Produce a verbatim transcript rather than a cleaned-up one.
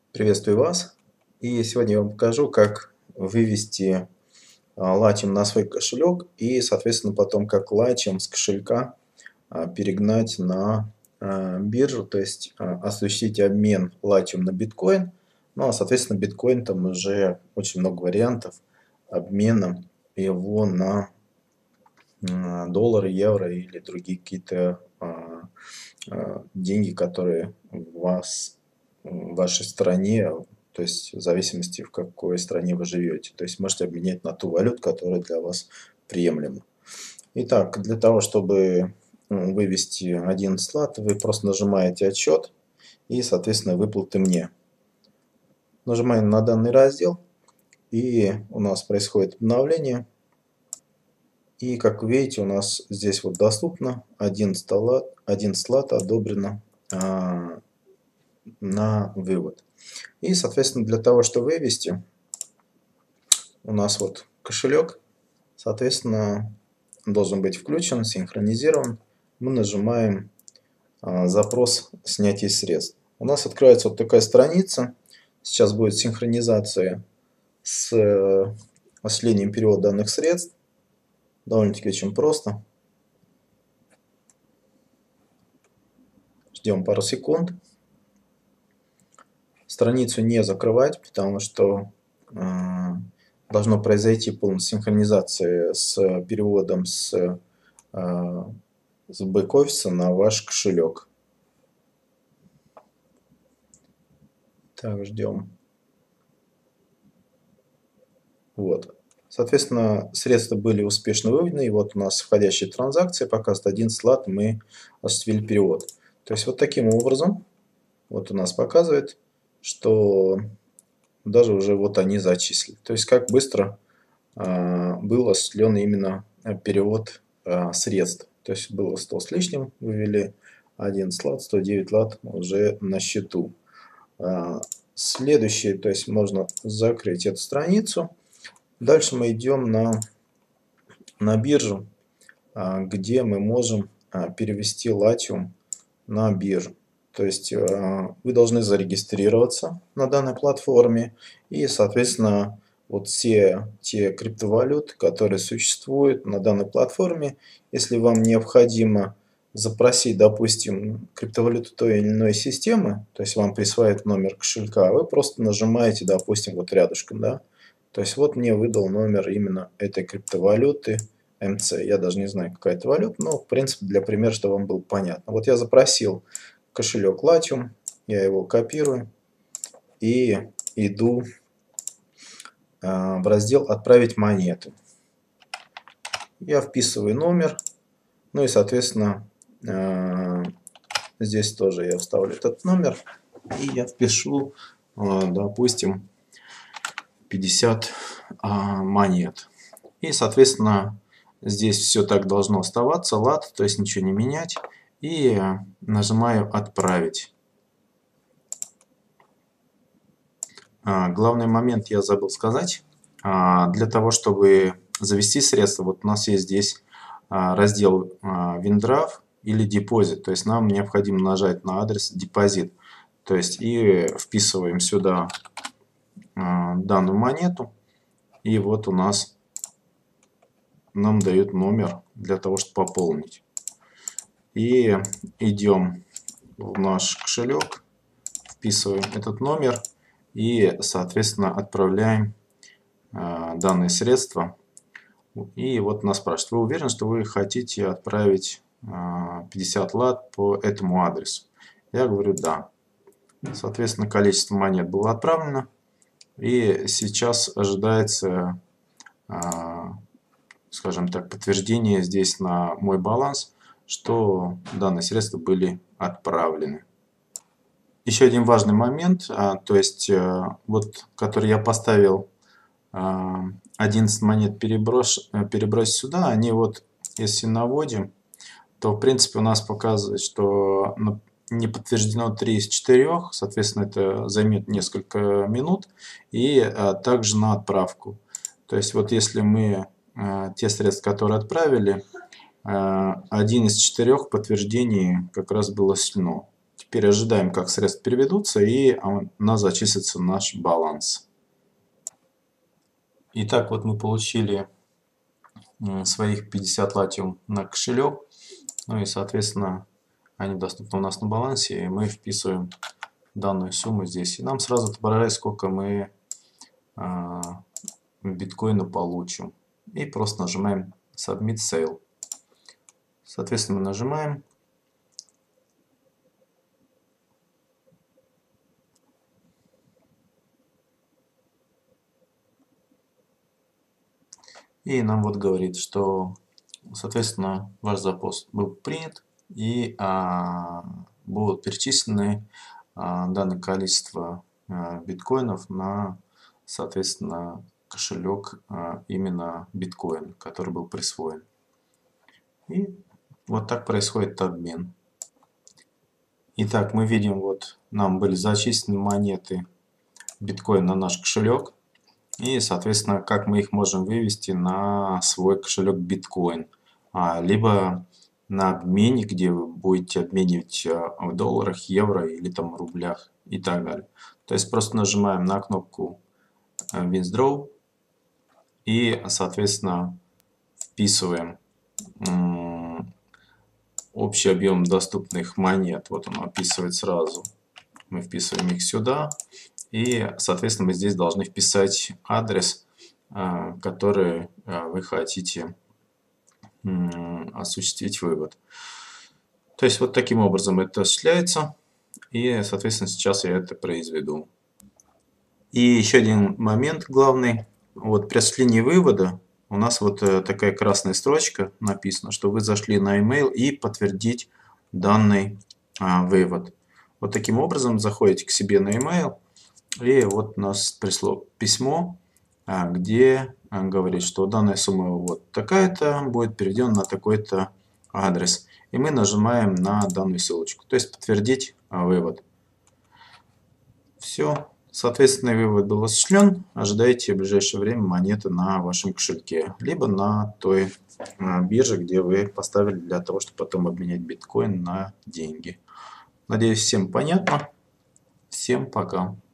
Приветствую вас. И сегодня я вам покажу, как вывести а, Latium на свой кошелек и, соответственно, потом как Latium с кошелька а, перегнать на а, биржу, то есть а, осуществить обмен Latium на биткоин. Ну, а, соответственно, биткоин там уже очень много вариантов обмена его на а, доллары, евро или другие какие-то а, а, деньги, которые у вас в вашей стране, то есть в зависимости, в какой стране вы живете. То есть можете обменять на ту валюту, которая для вас приемлема. Итак, для того, чтобы вывести одиннадцать лат, вы просто нажимаете «Отчет» и, соответственно, «Выплаты мне». Нажимаем на данный раздел, и у нас происходит обновление. И, как вы видите, у нас здесь вот доступно одиннадцать лат, одиннадцать лат одобрено а, на вывод. И, соответственно, для того, чтобы вывести, у нас вот кошелек, соответственно, должен быть включен, синхронизирован. Мы нажимаем а, запрос снятия средств. У нас открывается вот такая страница. Сейчас будет синхронизация с э, осуществлением перевода данных средств. Довольно-таки очень просто. Ждем пару секунд. Страницу не закрывать, потому что э, должно произойти полная синхронизация с переводом с, э, с бэк-офиса на ваш кошелек. Так, ждем. Вот. Соответственно, средства были успешно выведены. И вот у нас входящая транзакция показывает одиннадцать лат, мы осуществили перевод. То есть вот таким образом, вот у нас показывает, что даже уже вот они зачислили. То есть как быстро а, был осуществлен именно перевод а, средств. То есть было сто с лишним, вывели одиннадцать лат, сто девять лат уже на счету. А, следующее, то есть можно закрыть эту страницу. Дальше мы идем на, на биржу, а, где мы можем а, перевести Latium на биржу. То есть а, вы должны зарегистрироваться на данной платформе и, соответственно, вот все те криптовалюты, которые существуют на данной платформе, если вам необходимо запросить, допустим, криптовалюту той или иной системы, то есть вам присваивает номер кошелька, вы просто нажимаете, допустим, вот рядышком, да, то есть вот мне выдал номер именно этой криптовалюты эм цэ. Я даже не знаю, какая это валюта, но в принципе для примера, чтобы вам было понятно. Вот я запросил кошелек Latium, я его копирую и иду в раздел «Отправить монету». Я вписываю номер, ну и, соответственно, здесь тоже я вставлю этот номер, и я впишу, допустим, пятьдесят монет. И, соответственно, здесь все так должно оставаться, лат, то есть ничего не менять. И нажимаю «Отправить». Главный момент я забыл сказать. Для того, чтобы завести средства, вот у нас есть здесь раздел WinDraft или депозит. То есть нам необходимо нажать на адрес депозит. То есть и вписываем сюда данную монету. И вот у нас нам дают номер для того, чтобы пополнить. И идем в наш кошелек, вписываем этот номер и, соответственно, отправляем э, данные средства. И вот нас спрашивают: вы уверены, что вы хотите отправить э, пятьдесят лат по этому адресу? Я говорю да. Соответственно, количество монет было отправлено. И сейчас ожидается, э, скажем так, подтверждение здесь на мой баланс, что данные средства были отправлены. Еще один важный момент, а, то есть, а, вот, который я поставил, а, одиннадцать монет переброс, перебросить сюда, они вот, если наводим, то, в принципе, у нас показывает, что не подтверждено три из четырёх, соответственно, это займет несколько минут, и а, также на отправку. То есть, вот если мы а, те средства, которые отправили, один из четырех подтверждений как раз было осуществлено. Теперь ожидаем, как средства переведутся, и у нас зачислится наш баланс. Итак, вот мы получили своих пятьдесят латиум на кошелек. Ну и, соответственно, они доступны у нас на балансе, и мы вписываем данную сумму здесь. И нам сразу отображает, сколько мы э, биткоина получим. И просто нажимаем Submit Sale. Соответственно, мы нажимаем. И нам вот говорит, что, соответственно, ваш запрос был принят, и а, будут перечислены а, данное количество а, биткоинов на, соответственно, кошелек а, именно биткоин, который был присвоен. И вот так происходит обмен. Итак, мы видим, вот нам были зачислены монеты биткоин на наш кошелек. И, соответственно, как мы их можем вывести на свой кошелек биткоин. А, либо на обменник, где вы будете обменивать в долларах, евро или там рублях и так далее. То есть просто нажимаем на кнопку Withdraw и, соответственно, вписываем общий объем доступных монет. Вот он описывает сразу. Мы вписываем их сюда. И, соответственно, мы здесь должны вписать адрес, который вы хотите осуществить вывод. То есть вот таким образом это осуществляется. И, соответственно, сейчас я это произведу. И еще один момент главный. Вот при осуществлении вывода у нас вот такая красная строчка написана, что вы зашли на email и подтвердить данный а, вывод. Вот таким образом заходите к себе на email. И вот у нас пришло письмо, где говорит, что данная сумма вот такая-то будет переведена на такой-то адрес. И мы нажимаем на данную ссылочку, то есть подтвердить вывод. Все. Соответственно, вывод был осуществлен. Ожидайте в ближайшее время монеты на вашем кошельке, либо на той бирже, где вы поставили для того, чтобы потом обменять биткоин на деньги. Надеюсь, всем понятно. Всем пока.